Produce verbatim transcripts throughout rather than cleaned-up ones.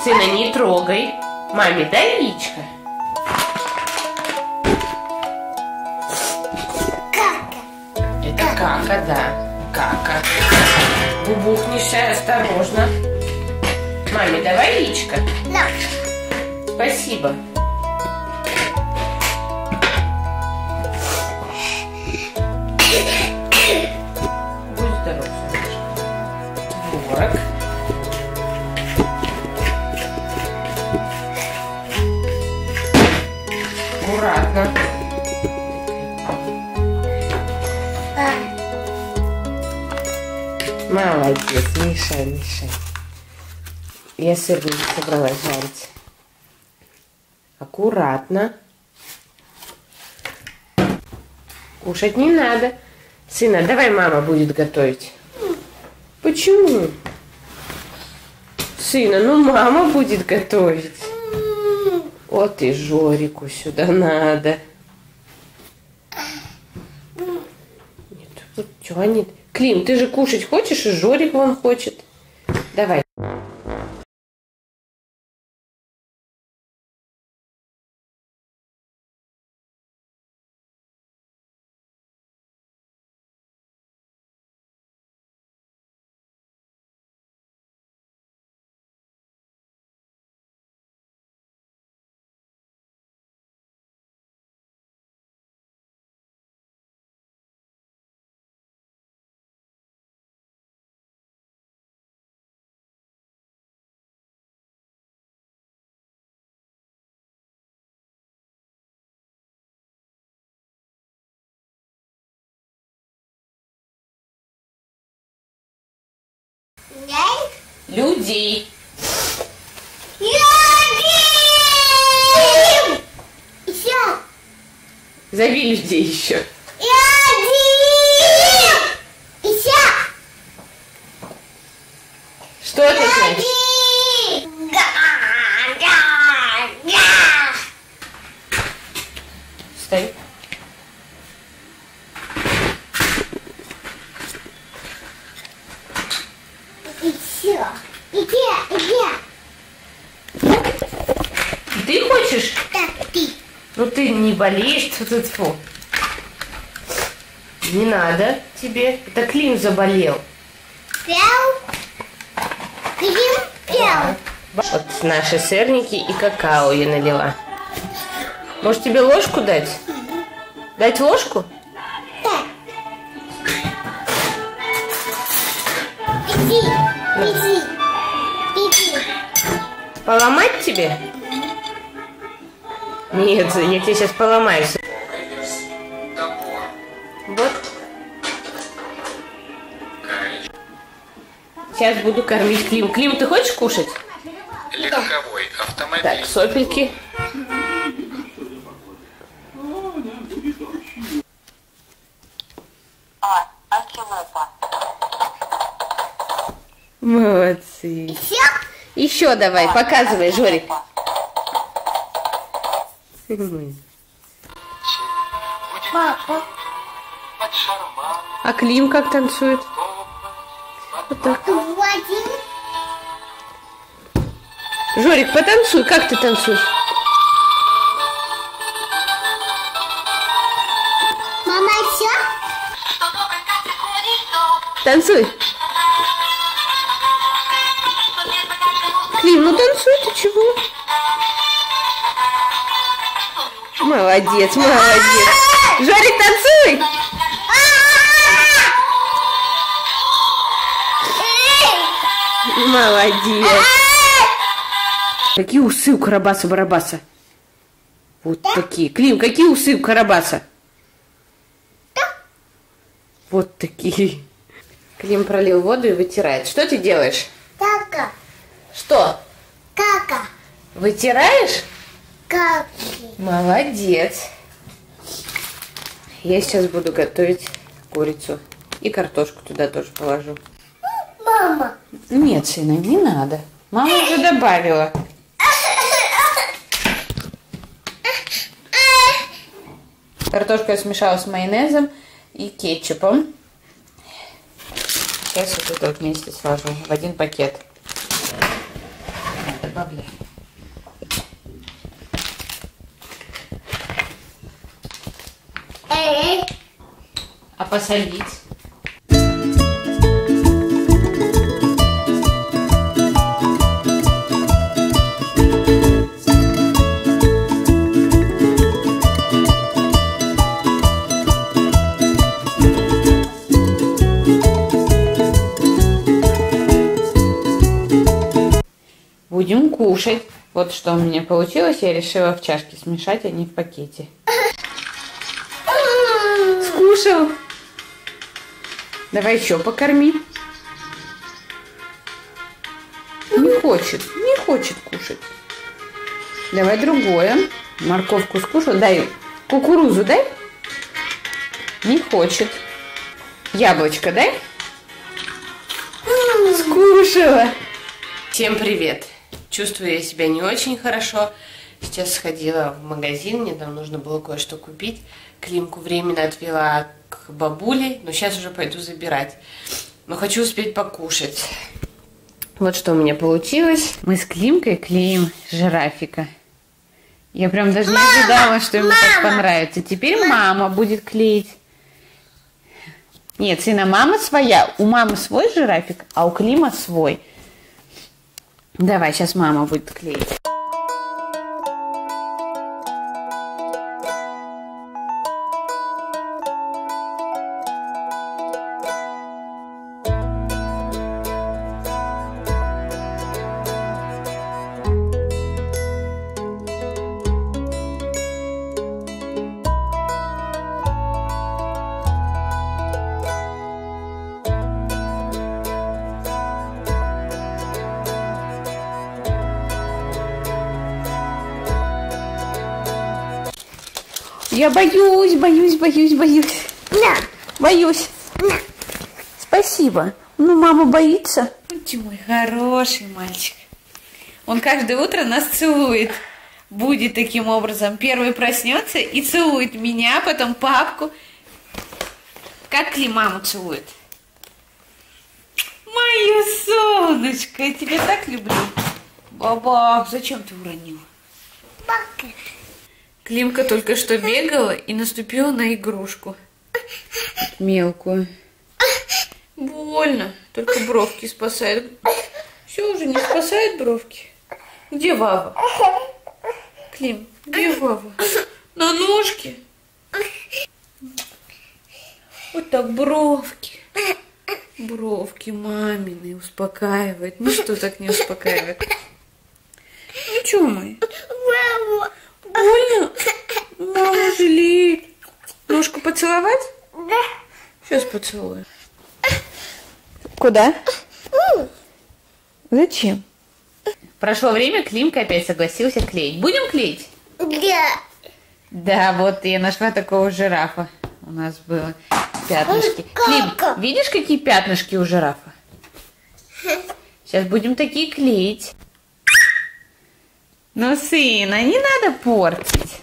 Сына, не трогай. Маме дай яичко. Кака. Это кака, да. Кака. Бубухнешься, осторожно. Маме, давай яичко. На. Спасибо. Будь здоров, Санечка. Творог. Аккуратно. Молодец, мешай, мешай. Я сырник собралась жарить. Аккуратно. Кушать не надо. Сына, давай мама будет готовить. Почему? Сына, ну мама будет готовить. Вот и Жорику сюда надо. Нет, тут что они... Клим, ты же кушать хочешь, и Жорик вон хочет. Давай. Людей. Еще. Зови людей еще. Еще. Что это значит? Стой. Еще. Иди, иди. Ты хочешь? Так, ты. Ну ты не болеешь, тут фу. Не надо тебе. Это Клим заболел. Пел. Клим пел. Вот наши сырники и какао я налила. Может тебе ложку дать? Дать ложку? Так. Иди, иди, иди. Поломать тебе? Нет, я тебе сейчас поломаю. Вот. Сейчас буду кормить Клим. Клим, ты хочешь кушать? Легковой автомобиль. Так, сопельки. Молодцы. Еще. Еще давай, показывай, Жорик. Папа. А Клим как танцует? Вот так. Владимир. Жорик, потанцуй. Как ты танцуешь? Мама, еще. Танцуй. Клим, ну танцуй, ты чего? Молодец, молодец. Жорик, танцуй. Молодец. Какие усы у Карабаса-Барабаса? Вот такие. Клим, какие усы у Карабаса? Вот такие. Клим пролил воду и вытирает. Что ты делаешь? Кака. Что? Кака. Вытираешь? Каки. Молодец. Я сейчас буду готовить курицу. И картошку туда тоже положу. Мама. Нет, сына, не надо. Мама уже добавила. Картошку я смешала с майонезом и кетчупом. Сейчас вот это вот вместе сложу в один пакет. добавляем. Эй, А посолить? Будем кушать. Вот что у меня получилось. Я решила в чашке смешать, а не в пакете. Скушал. Давай еще покорми. Не хочет. Не хочет кушать. Давай другое. Морковку скушал. Дай кукурузу дай. Не хочет. Яблочко дай. Скушала. Всем привет. Чувствую я себя не очень хорошо. Сейчас сходила в магазин, мне там нужно было кое-что купить. Климку временно отвела к бабуле, но сейчас уже пойду забирать. Но хочу успеть покушать. Вот что у меня получилось. Мы с Климкой клеим жирафика. Я прям даже не ожидала, что ему так понравится. Теперь мама будет клеить. Нет, сына, мама своя. У мамы свой жирафик, а у Клима свой. Давай, сейчас мама будет клеить. Я боюсь, боюсь, боюсь, боюсь. на, Боюсь. на. Спасибо. Ну, мама боится. Ты мой хороший мальчик. Он каждое утро нас целует. Будет таким образом. Первый проснется и целует меня, потом папку. Как ли маму целует? Мое солнышко, я тебя так люблю. Бабах, зачем ты уронил? Бака. Климка только что бегала и наступила на игрушку. Мелкую. Больно. Только бровки спасает. Все уже не спасает бровки. Где Вава? Клим, где Вава? На ножке. Вот так бровки. Бровки мамины успокаивает. Ну что так не успокаивает? Ну что мы? Мама. Больно? Мама жалеет. Ножку поцеловать? Да. Сейчас поцелую. Куда? Зачем? Прошло время, Климка опять согласился клеить. Будем клеить? Да. Да, вот я нашла такого жирафа. У нас было пятнышки. Клим, видишь, какие пятнышки у жирафа? Сейчас будем такие клеить. Ну, сына, не надо портить.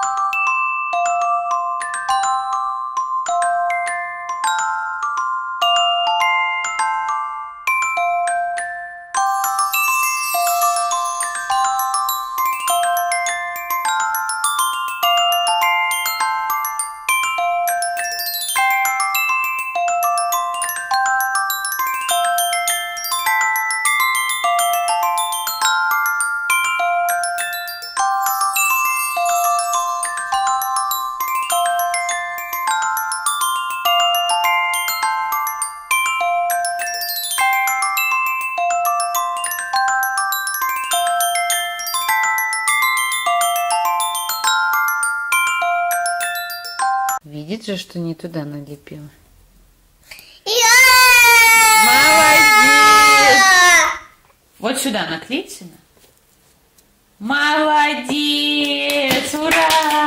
Видит же, что не туда налепила. Молодец! Вот сюда наклеить, сына. Молодец! Ура!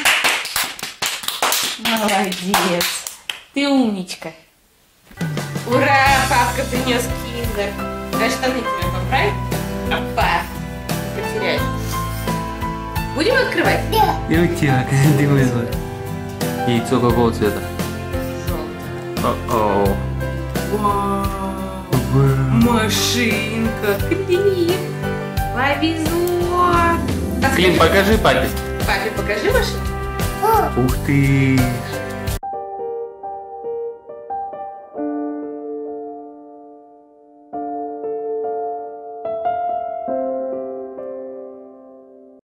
Молодец! Ты умничка. Ура! Папка принес киндер. Дай штаны тебе поправить. Опа! Потеряешь. Будем открывать? Да. 有点肯定会说，你做过够子的。 Желтый. Oh oh. Вау! Машинка! Клим! Повезло. Клим, покажи папе. Папе покажи машину. О, Ух ты!